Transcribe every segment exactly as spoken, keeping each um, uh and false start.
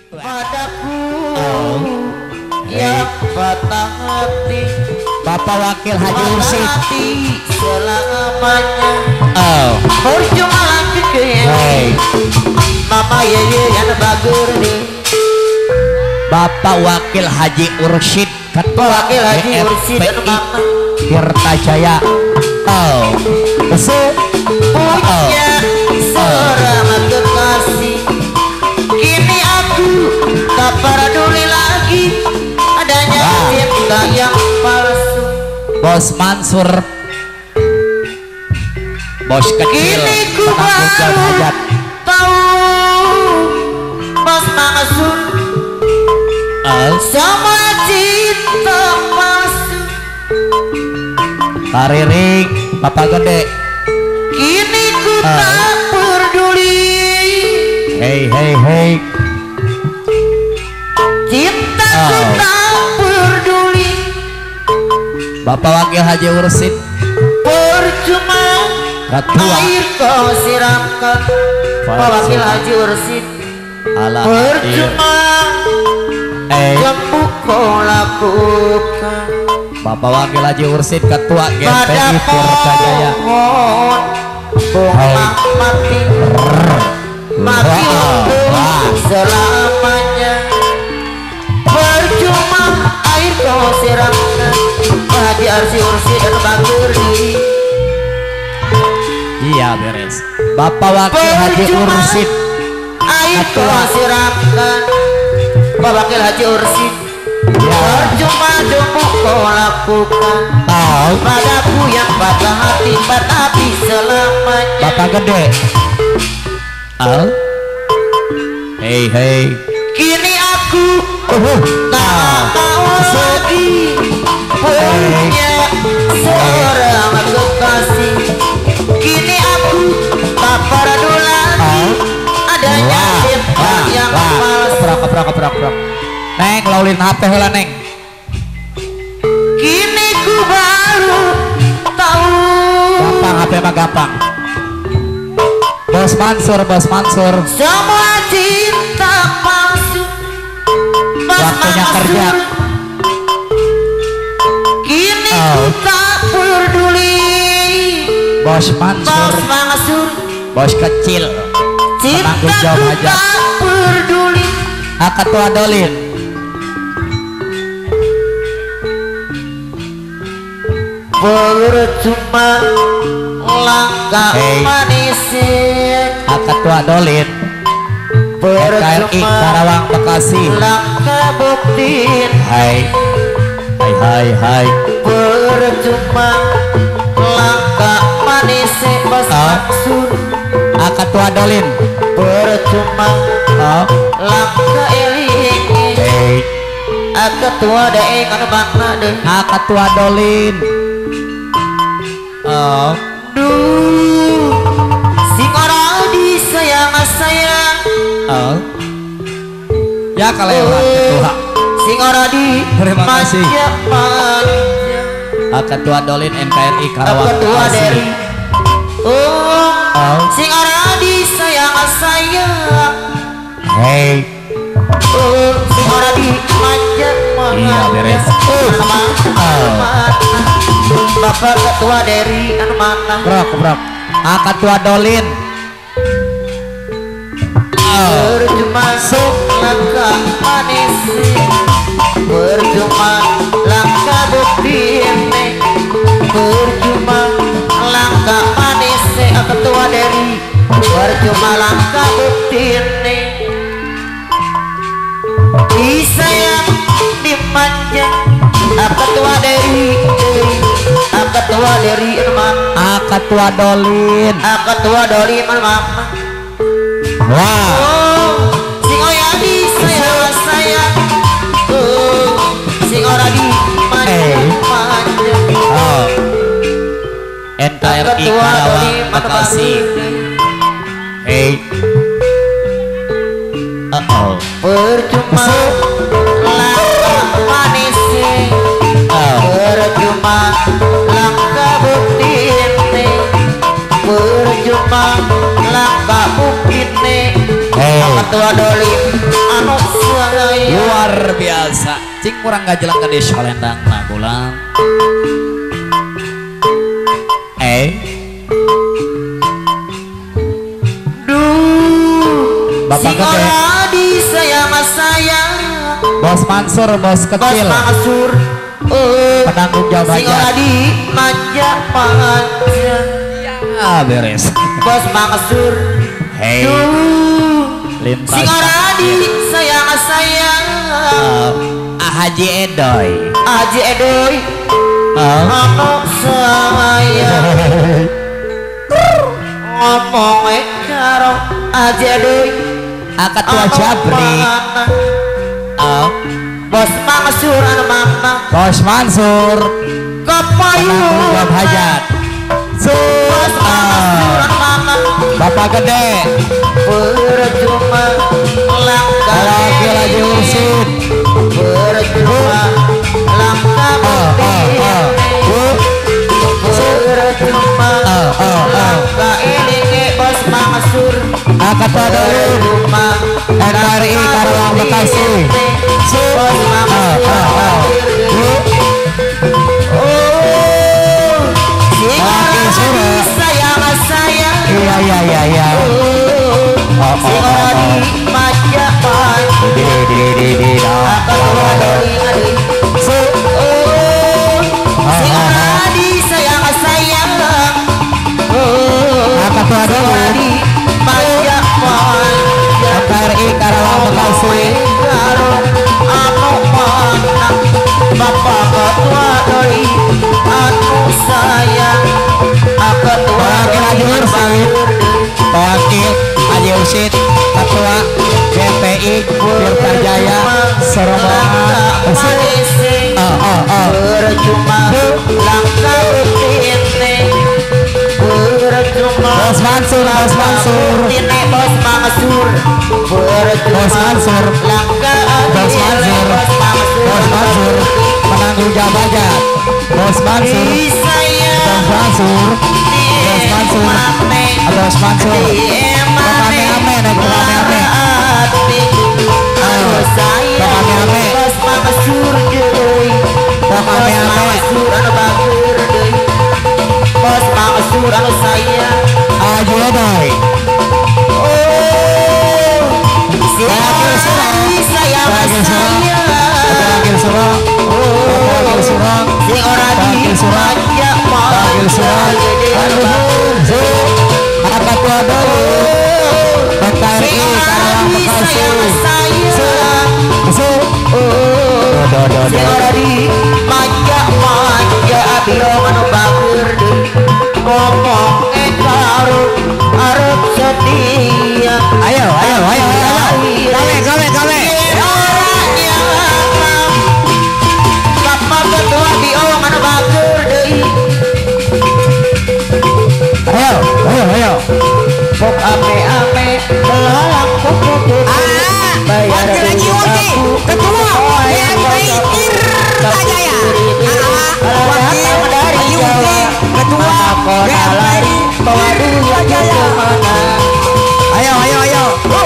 padaku yang patah hati. Bapak Wakil Haji Ursid selamanya. Oh, Percuma lagi ke hey. Mama yeye yang bagur nih. Bapak Wakil Haji Ursid Bapak Wakil Haji Ursid dan Mama Tirta Jaya. Oh, so punya seorang kekasih. Kini aku tak peduli lagi adanya ah. cinta yang palsu. Bos Mansur, bos kecil, Kini ku baru hajat. tahu Bos Mansur Oh, sama cinta palsu. Kariring, Bapak Gede. Kini ku Ah. tak peduli. Hey, hey, hey. Cintaku Oh. tak peduli. Bapak Wakil Haji Ursid, Percuma Ketua. air kau siramkan. Pak Wakil Haji Ursid. Ala Percuma eh, jambu kau lakukan. Bapak Wakil Haji Ursid, Ketua G P I Pada Tirta Jaya. pohon bunga mati, mati untuk selamanya. Percuma air kau siramkan. Haji Arsi Ursi dan bagur diri. Iya beres. Bapak Wakil Haji Percuma Ursid, air kau siramkan. Pak Wakil Haji Ursi. ya. Percuma demu kau lakukan. Oh, Padaku yang patah hati, patah hati selamanya. Bapak Gede. Oh, hey, hey. Kini aku Uh, tak mau lagi punya seorang kekasih. Kini aku tak peduli lagi adanya cinta yang palsu. Keprok, keprok, keprok, keprok. Neng, laulin H P lah Neng. Kini ku baru tahu. Gampang, H P mah gampang. Bos Mansur, Bos Mansur. Semua cinta palsu. Bos Waktunya Mansur. kerja. Kini Oh. ku tak peduli. Bos Mansur, Bos Mansur. bos kecil. Penanggung Cinta jawab ku hajat. tak peduli. Ah, Ketua Dolin. Percuma langkah Hey. manis. Ah, Ketua Dolin. K R I Karawang Bekasi. Langkah bukti. Hai. Hai, hai, hai. Percuma langkah manis. Bos Ah. Mansur. Ah, Ketua Dolin. Percuma Oh, langkah eling. hey. Ketua daeng anu makna deh. Ah, Ketua Dolin. Oh, Duh, sing ora disayang sayang. oh. Ya kalewat Ketua. Sing ora di Terima kasih. manja manja. Ah, Ketua Dolin N K R I Karawang Ketua Bekasi. dari oh, Oh. sing ora disayang sayang. Hey. Oh, sing ora di manja manja. Iya, beres. Oh, Oh. Bapak Ketua dari anu mana? Keprok, keprok. Ah, Ketua Dolin. Oh. Percuma langkah manis. Percuma langkah bukti. Percuma langkah manis. Ketua dari percuma langkah bukti. Disayang dimanja. Ketua dari Ketua dari mana? Ah, Ketua Dolin. Ketua dari mana? Wah. Oh, sing oya di sayang sayang. Oh, sing ora di manja Eh. manja. Oh. N K R I Karawang Bekasi. Hey. Uh oh. Percuma langkah manis. Oh. Percuma langkah bukti. Percuma langkah bukti. Hey. Ketua Dolin anu luar biasa cing kurang gajelang ke di Salendang Nagulang eh Bapak Gede sayang sayang Bos Mansur bos kecil Bos Mansur uh, penanggung jawab sing ora di manja manja ya beres Bos Mansur hey lintas sing ora di sayang sayang uh, ah Haji Edoy Haji Edoy uh. ngomong sayang ngomong karo Haji Edoy Akad tua Jabri uh. Bos Mansur anu mama Bos Mansur kepayu penanggung jawab hajat Bos Mansur anu mama Bapak Gede percuma langkah lagi lagi ursin percuma langkah percuma langkah ini ke Bos Mansur Akad tua Dolin N R I Karawang Bekasi Bos Mansur sayang sayang iya iya iya iya oh si ora di maja pan di di di di akan wadoi adi si ora di sayang sayang Akad tua si ora Dolin di maja pan N R I Karawang Bekasi karo anu mana bapak ketua doi anu sayang ketua Wakil Haji Ursid Wakil Haji Ursid Ketua G P I Tirta Jaya Serombongan oh oh oh percuma langkah betine percuma Bos Mansur Bos Mansur betine Bos Mansur percuma Bos Mansur langkah Bos Mansur Bos Mansur Bos Mansur penanggung jawab hajat Bos Mansur Bos Mansur Bos Mansur Bos Mansur Pokoknya ame naik pokoknya ame Pokoknya ame Bos Mansur deui Pokoknya ame Mansur anu bager deui Bos Mansur anu sayang Haji Edoy oh si Wakil Surang sayang Wakil Surang sayang Wakil Surang Wakil Surang si ora di Wakil Surang manja Wakil Surang Akad tua Dolin N R I Karawang Bekasi do do si ora di manja manja biong anu bager deui ngomong karo arep setia ayo ayo ayo ayo gawe gawe gawe orangnya bapak ketua biong anu bager deui ayo ayo ayo pok ame-ame belalang pok bayar Wakil Haji Ulti, ketua yang baik Tirta Jaya. Wakil Haji Ulti, ketua yang baik Tirta Jaya. ayo ayo ayo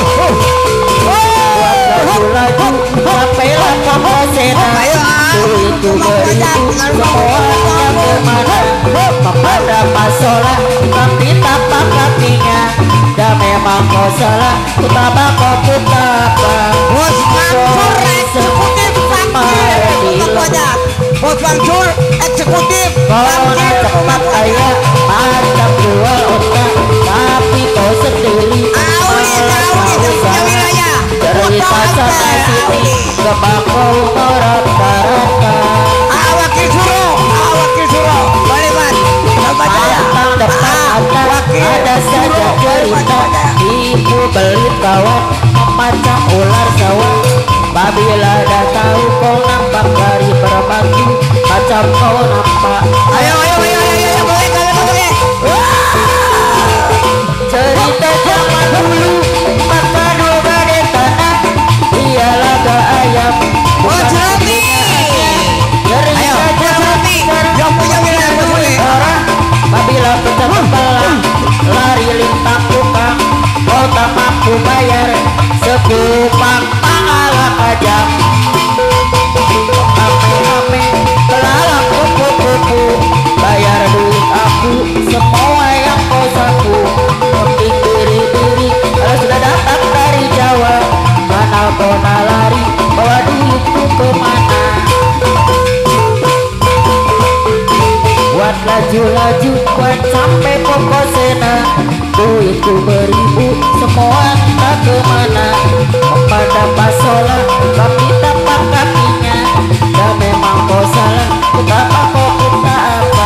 laju sampai lapor posena itu beritu semuanya kemana kepada pasola tapi tapak kakinya dan memang kau salah utama kau betapa Bos Mansur eksekutif Wakil ketuanya. Bos Mansur eksekutif kau Wakil cepat kaya macam jual otak tapi kau sendiri Auli Auli yang punya wilayah. cerita sana sini kebakau merata-rata Ah Wakil Suro, ah Wakil Suro, Baliman, Tirta Jaya. Pantang depan atas ada saja cerita ibu beli kawan memacam ular sawah apabila dah tahu kau nampak dari berbagi macam kau nampak Ayo ayo ayo ayo ayo boleh boleh boleh. cerita zaman dulu maka dua gade tanah dia laga ayam Bos Robi. Ayo Bos Robi, yang punya wilayah Bos Robi. orang apabila pecah kepala lari lintang tukang kau tak mampu bayar sekupang pangala kajam apa salah kami tapak kakinya. Dan memang kau salah, betapa kau minta apa.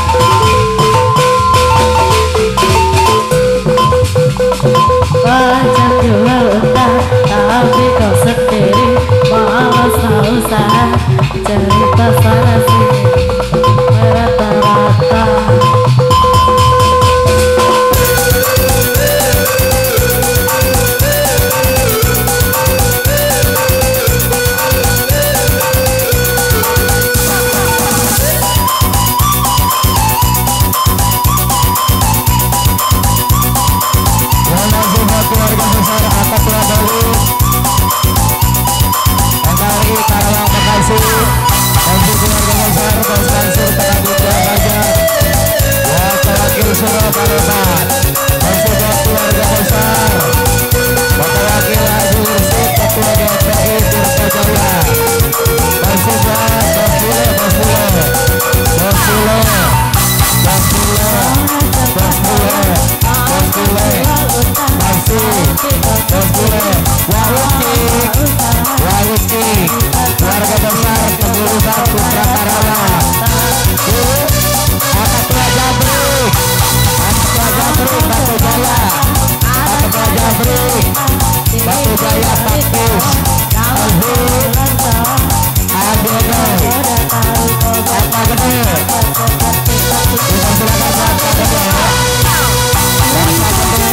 Banyak jual unta, tapi kau sendiri malas tak usaha. Cerita sana sini merata-rata. Keluarga besar Akad Tua Bali N K R I Karawang Bekasi, untuk keluarga besar Bos Mansur Penanggung Jawab Pajak, Wakil Wakil Suro Palembang, untuk keluarga besar Bapak Wakil Haji Ursid Ketua G M P I Tirta Jaya, untuk Bos Bule Bos Bule Bos Bule Bos Bule Bos Bule Bos Bule Masih Bos Bule Wawucik Wawucik keluarga besar Kegurusan Putra Karawang, Akad Tua Jabrik Akad Tua Jabrik Batu Jaya, Akad Tua Jabrik Batu Jaya Pakis Azul Adono Kata Gede. Dipersilakan buat Kata Gede. Kata Gede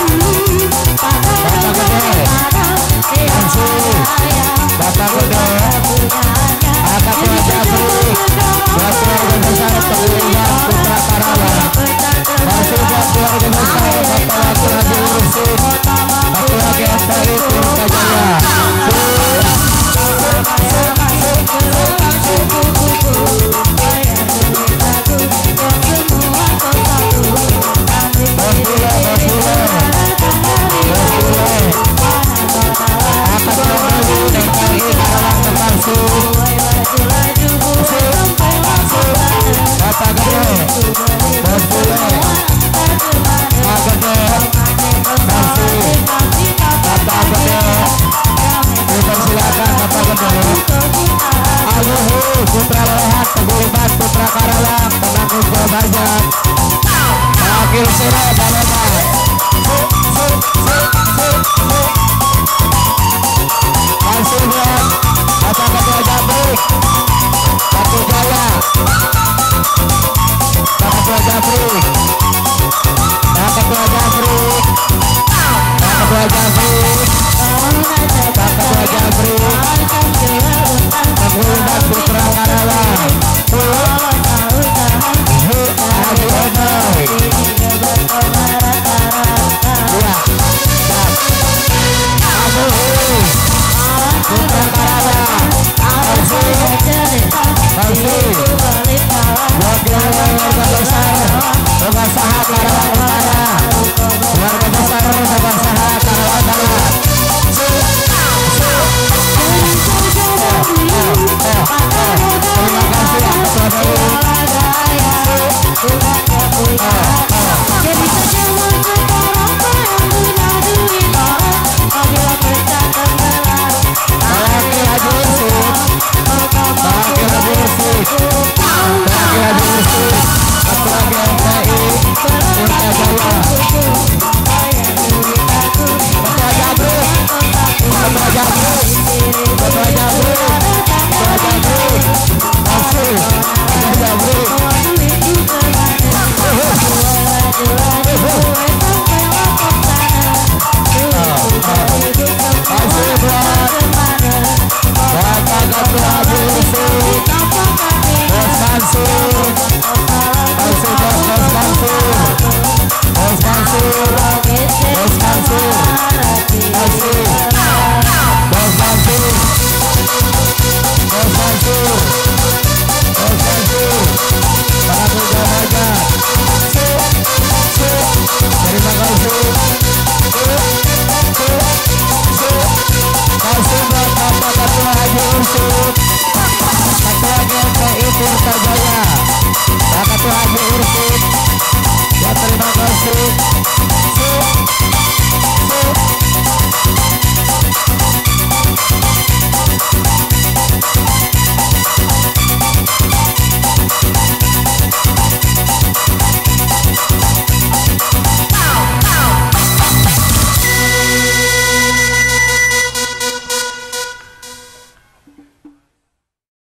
Kata Gede Masih Kata Gede Akad Tua Jabrik buat keluarga besar Kegurusan Putra Karawang, masih buat keluarga besar Bapak Wakil Haji Ursid Ketua G M P I Tirta Jaya. Putra Lehat Teguruban Putra Karawang, Penanggung Jawab Pajak, Wakil Suro Palembang.